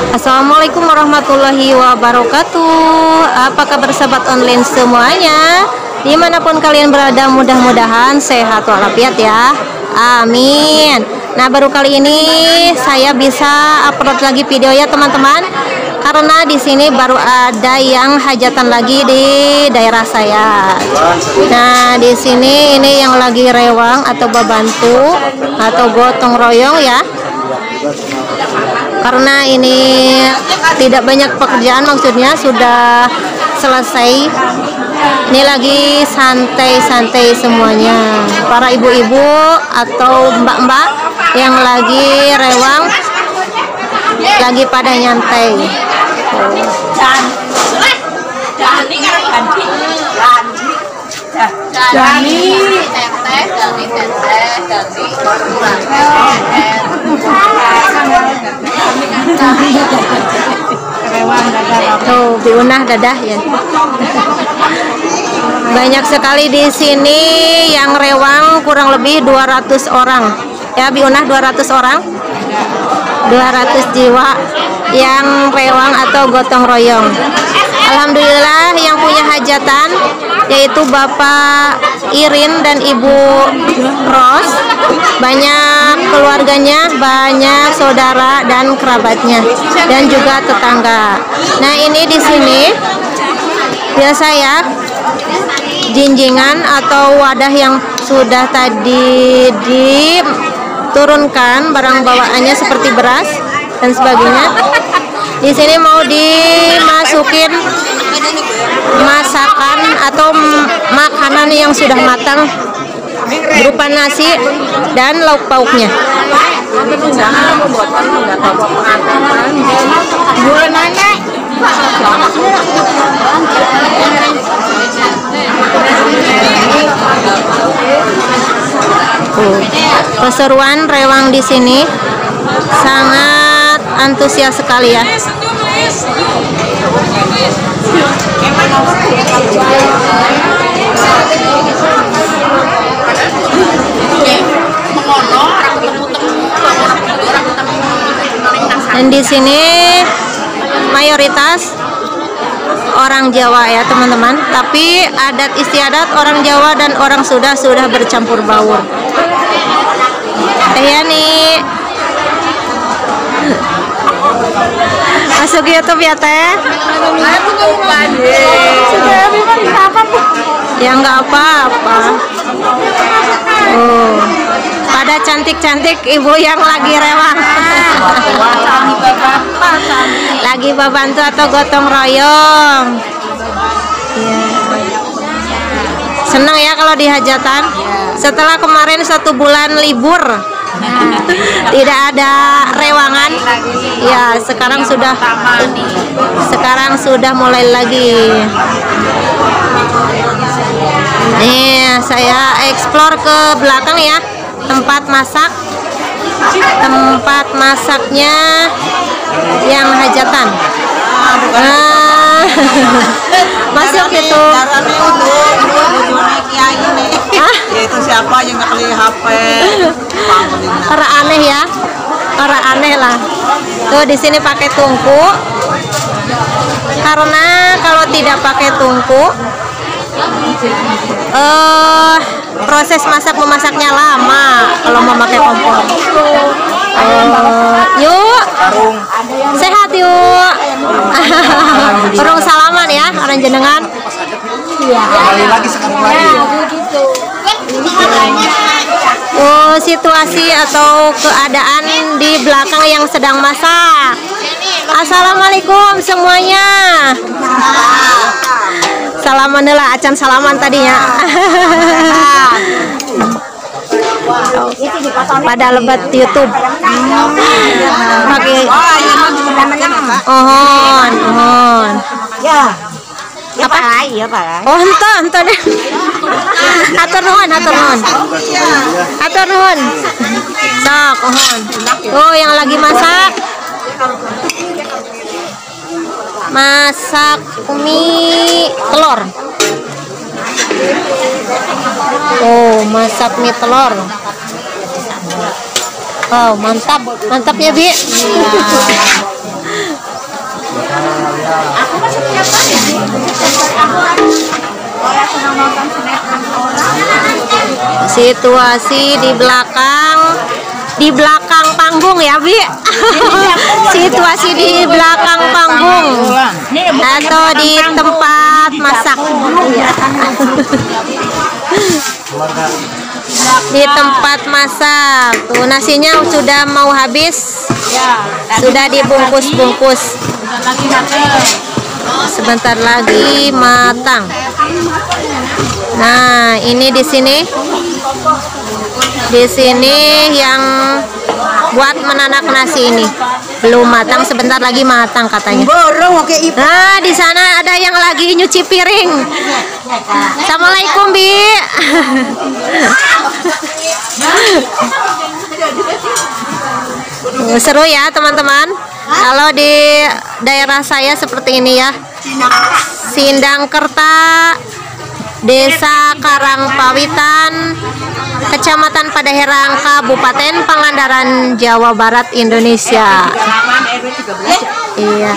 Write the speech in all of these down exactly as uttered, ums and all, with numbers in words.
Assalamualaikum warahmatullahi wabarakatuh. Apa kabar sahabat online semuanya? Dimanapun kalian berada, mudah-mudahan sehat walafiat ya. Amin. Nah, baru kali ini saya bisa upload lagi video ya teman-teman, karena di sini baru ada yang hajatan lagi di daerah saya. Nah, di sini ini yang lagi rewang atau babantu atau gotong royong ya. Karena ini tidak banyak pekerjaan, maksudnya sudah selesai. Ini lagi santai-santai semuanya. Para ibu-ibu atau mbak-mbak yang lagi rewang lagi pada nyantai. Tuh, biunah dadah ya. Banyak sekali di sini yang rewang, kurang lebih dua ratus orang. Ya, biunah dua ratus orang. dua ratus jiwa yang rewang atau gotong royong. Alhamdulillah yang punya hajatan yaitu Bapak Irin dan Ibu Ros, banyak keluarganya, banyak saudara dan kerabatnya dan juga tetangga. Nah, ini di sini biasa ya, jinjingan atau wadah yang sudah tadi diturunkan barang bawaannya seperti beras dan sebagainya. Di sini mau dimasukin masakan atau makanan yang sudah matang berupa nasi dan lauk pauknya. Oh, keseruan rewang di sini sangat antusias sekali ya. Dan di sini mayoritas orang Jawa ya teman-teman, tapi adat istiadat orang Jawa dan orang Sunda sudah bercampur baur. Ya nih, masuk YouTube ya teh. Ya nggak apa-apa. Oh, pada cantik-cantik ibu yang lagi rewang. Lagi babantu atau gotong royong. Ya. Senang ya kalau di hajatan. Setelah kemarin satu bulan libur, tidak ada rewangan. Ya, sekarang sudah sekarang sudah mulai lagi. Nih, saya explore ke belakang ya, tempat masak. Tempat masaknya yang hajatan. Nah, masuk itu. Ah, itu siapa yang nggak kali H P? Orang aneh ya, orang aneh lah. Tuh di sini pakai tungku. Karena kalau tidak pakai tungku, uh, proses masak memasaknya lama kalau mau pakai kompor. Uh, yuk, sehat yuk. Orang salaman ya, orang jenengan. Kembali lagi sekarang lagi. Oh, situasi atau keadaan di belakang yang sedang masak. Assalamualaikum semuanya. Salaman lah, acan salaman tadinya. Pada lebat YouTube. Pakai ohon, ohon. Ya. Apa? Ya, Pak. Oh, ento, ento deh. Atur nuhun, atur nuhun. Atur nuhun. Sok, ohon. Oh, yang lagi masak. Masak mie telur. Oh, masak mie telur. Wow, mantap, mantap ya Bi. Aku kan setiap hari sih. Kalau senang nonton sinetron orang. Situasi di belakang di belakang panggung ya, Bi. Situasi di belakang panggung atau di tempat masak. Di tempat masak. Tuh nasinya sudah mau habis. Sudah dibungkus-bungkus. Sebentar lagi matang. Nah, ini di sini. Di sini yang buat menanak nasi ini belum matang, sebentar lagi matang katanya. Nah, di sana ada yang lagi nyuci piring. Assalamualaikum, Bi. Seru ya, teman-teman. Kalau di daerah saya seperti ini ya. Sindangkerta, Desa Karangpawitan, Kecamatan Padaherang, Kabupaten Pangandaran, Jawa Barat, Indonesia. Iya.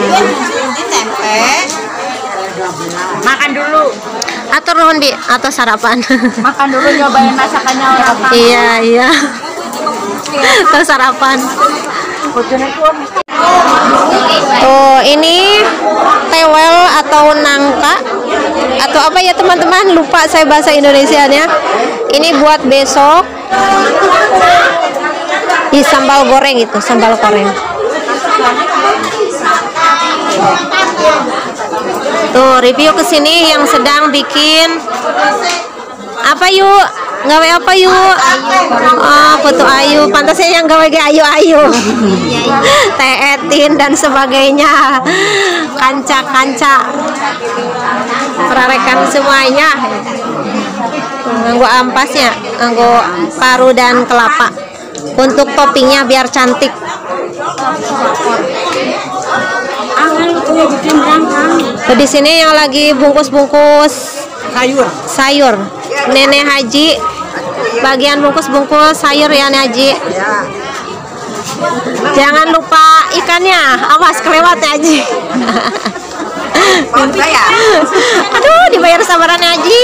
Makan dulu. Atur nuhun, Bi, atau sarapan. Makan dulu, nyobain masakannya orang. Iya, iya. Atau sarapan. Oh, ini tewel atau nangka atau apa ya teman-teman, lupa saya bahasa Indonesianya. Ini buat besok di sambal goreng, itu sambal goreng. Tuh review kesini yang sedang bikin apa yuk, gawe apa yuk? Oh, foto ayu, pantasnya yang gawe ayu-ayu, teetin dan sebagainya, kanca-kanca, perarekan semuanya. Nganggo ampasnya, nganggo paru dan kelapa untuk toppingnya biar cantik. Di sini yang lagi bungkus-bungkus Sayur. sayur, Nenek Haji bagian bungkus-bungkus sayur ya, Nenek Haji. Jangan lupa ikannya, awas kelewat ya, Haji. Aduh, dibayar samaran Haji.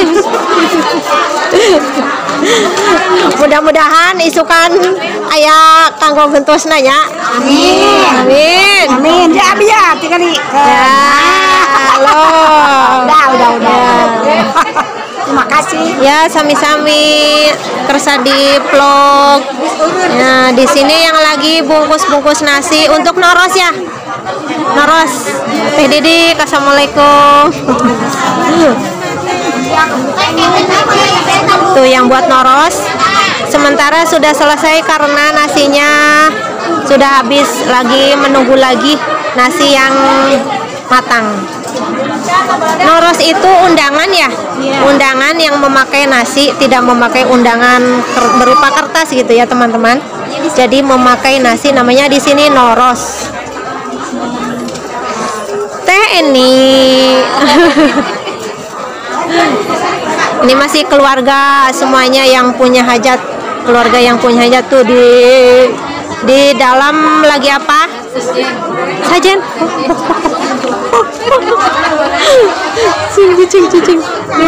Mudah-mudahan isukan ayah kanggo gentos nanya. Amin. Amin. Amin. Ya, biar tinggal di. Ya, halo. Udah, udah, udah. Terima kasih. Ya, sami-sami kersa di vlog. Nah, di sini yang lagi bungkus-bungkus nasi untuk Noros ya. Noros. Teh Didik, assalamualaikum. Tuh yang buat Noros. Sementara sudah selesai karena nasinya sudah habis, lagi menunggu lagi nasi yang matang. Noros itu undangan ya, undangan yang memakai nasi, tidak memakai undangan berupa kertas gitu ya teman-teman. Jadi memakai nasi, namanya di sini Noros. Teh ini, ini masih keluarga semuanya yang punya hajat, keluarga yang punya hajat tuh di di dalam lagi apa? Sajen. Cicing, cicing.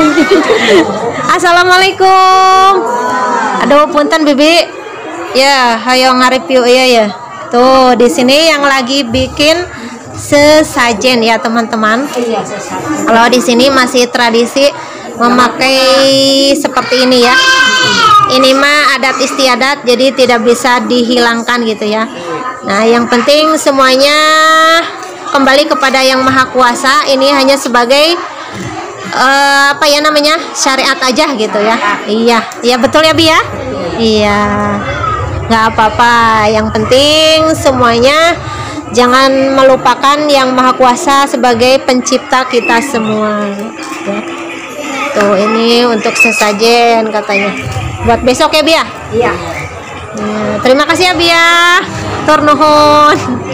Assalamualaikum. Aduh, punten Bibi. Ya, hayo nge-review ya ya. Tuh, di sini yang lagi bikin sesajen ya, teman-teman. Kalau di sini masih tradisi memakai seperti ini ya. Ini mah adat istiadat, jadi tidak bisa dihilangkan gitu ya. Nah, yang penting semuanya kembali kepada Yang Maha Kuasa. Ini hanya sebagai uh, apa ya namanya, syariat aja gitu ya. Iya, iya betul ya Bi ya. Iya, nggak apa-apa. Yang penting semuanya jangan melupakan Yang Maha Kuasa sebagai pencipta kita semua. Ya. Tuh ini untuk sesajen katanya. Buat besok ya Bi ya. Iya. Ya, terima kasih ya Bi ya. Tur nuhun.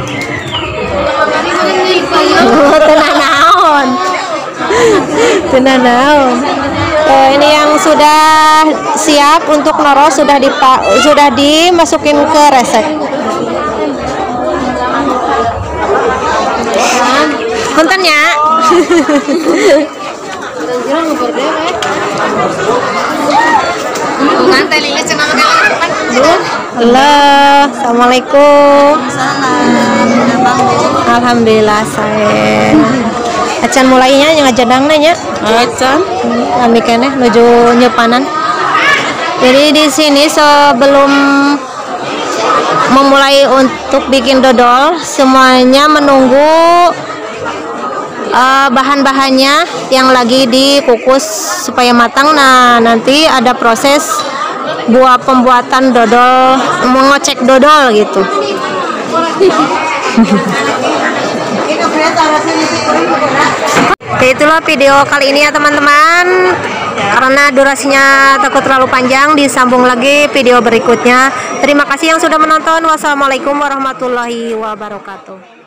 Oh, tenang naon. Tenang naon. Oh, ini yang sudah siap untuk Noros, sudah dipa sudah dimasukin ke resek. Puntennya. Halo, assalamualaikum. Alhamdulillah saya. Acan mulainya yang ngajadang nanya. Acan. Kami kene menuju nyepanan. Jadi di sini sebelum memulai untuk bikin dodol, semuanya menunggu uh, bahan-bahannya yang lagi dikukus supaya matang. Nah, nanti ada proses buat pembuatan dodol, mengocek dodol gitu. Oke, itulah video kali ini ya teman-teman. Karena durasinya takut terlalu panjang, disambung lagi video berikutnya. Terima kasih yang sudah menonton. Wassalamualaikum warahmatullahi wabarakatuh.